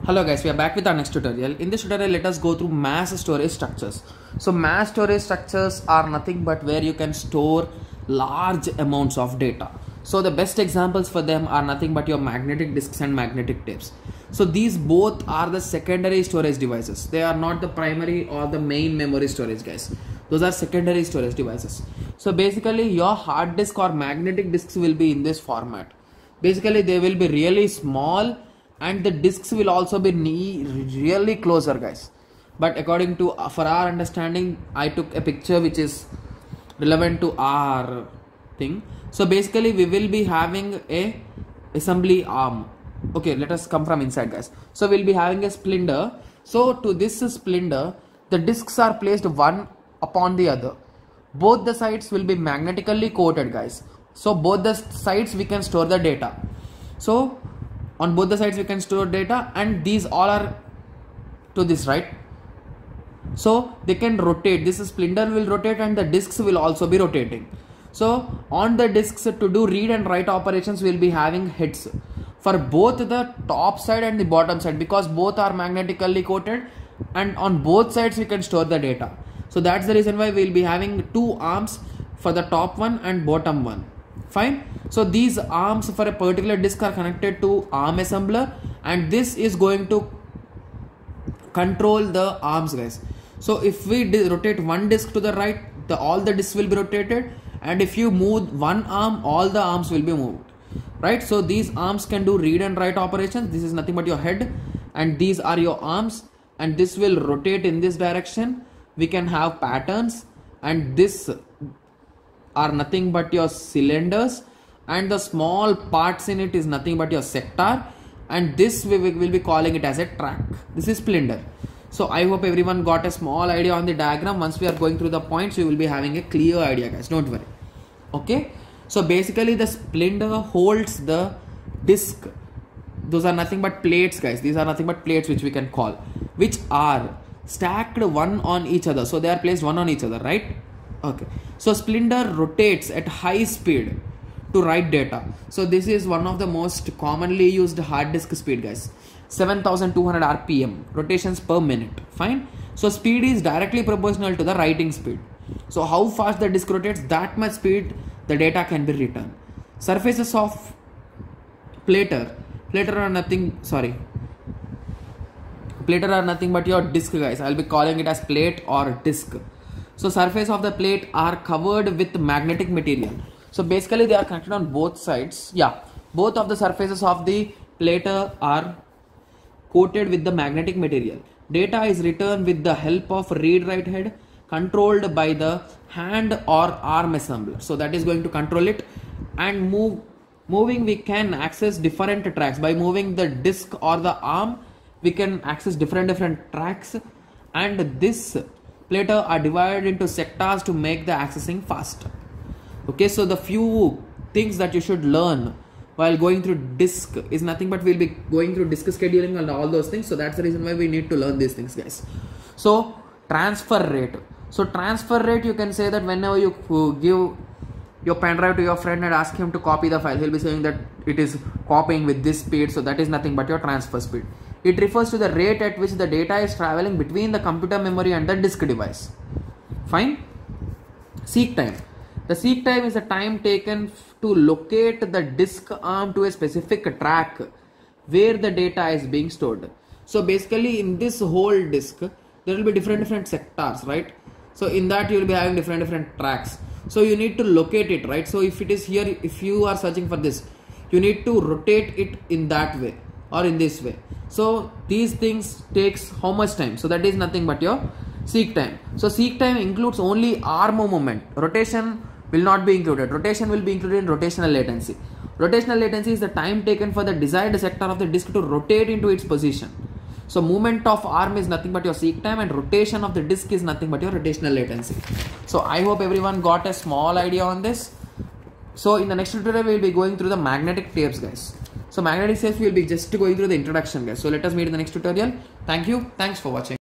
Hello guys, we are back with our next tutorial. In this tutorial, let us go through mass storage structures. So mass storage structures are nothing but where you can store large amounts of data. So the best examples for them are nothing but your magnetic disks and magnetic tapes. So these both are the secondary storage devices. They are not the primary or the main memory storage, guys. Those are secondary storage devices. So basically your hard disk or magnetic disks will be in this format. Basically they will be really small and the disks will also be really closer, guys. But according to for our understanding, I took a picture which is relevant to our thing. So basically we will be having a assembly arm. Okay, let us come from inside, guys. So we'll be having a splinter. So to this splinter, the disks are placed one upon the other. Both the sides will be magnetically coated, guys. So both the sides we can store the data. So on both the sides we can store data, and these all are to this, right? So they can rotate. This splinter will rotate and the disks will also be rotating. So on the disks, to do read and write operations, we'll be having heads for both the top side and the bottom side, because both are magnetically coated and on both sides we can store the data. So that's the reason why we'll be having two arms for the top one and bottom one. Fine. So these arms for a particular disk are connected to arm assembler, and this is going to control the arms, guys. So if we rotate one disk to the right, all the disks will be rotated, and if you move one arm, all the arms will be moved, right? So these arms can do read and write operations. This is nothing but your head, and these are your arms, and this will rotate in this direction. We can have patterns, and this are nothing but your cylinders, and the small parts in it is nothing but your sector, and this we will be calling it as a track. This is splinter. So I hope everyone got a small idea on the diagram. Once we are going through the points, you will be having a clear idea, guys. Don't worry. Okay. So basically the splinter holds the disk. Those are nothing but plates, guys. These are nothing but plates which we can call, which are stacked one on each other. So they are placed one on each other, right? Okay. So splinter rotates at high speed to write data. So this is one of the most commonly used hard disk speed, guys. 7200 RPM, rotations per minute. Fine. So speed is directly proportional to the writing speed. So how fast the disk rotates, that much speed the data can be written. Surfaces of plater are nothing but your disk, guys. I'll be calling it as plate or disk. So surface of the plate are covered with magnetic material. So basically they are connected on both sides. Yeah, both of the surfaces of the plater are coated with the magnetic material. Data is written with the help of read-write head controlled by the hand or arm assembler. So that is going to control it, and moving we can access different tracks. By moving the disk or the arm, we can access different tracks, and this plater are divided into sectors to make the accessing faster. Okay, so the few things that you should learn while going through disk is nothing but we'll be going through disk scheduling and all those things. So that's the reason why we need to learn these things, guys. So transfer rate. So transfer rate, you can say that whenever you give your pen drive to your friend and ask him to copy the file, he'll be saying that it is copying with this speed. So that is nothing but your transfer speed. It refers to the rate at which the data is traveling between the computer memory and the disk device. Fine. Seek time. The seek time is the time taken to locate the disk arm to a specific track where the data is being stored. So basically in this whole disk, there will be different sectors, right? So in that you will be having different tracks. So you need to locate it, right? So if it is here, if you are searching for this, you need to rotate it in that way or in this way. So these things takes how much time? So that is nothing but your seek time. So seek time includes only arm movement. Rotation will not be included. Rotation will be included in rotational latency. Rotational latency is the time taken for the desired sector of the disk to rotate into its position. So movement of arm is nothing but your seek time, and rotation of the disk is nothing but your rotational latency. So I hope everyone got a small idea on this. So in the next tutorial we will be going through the magnetic tapes, guys. So magnetic tapes we will be just going through the introduction, guys. So let us meet in the next tutorial. Thank you. Thanks for watching.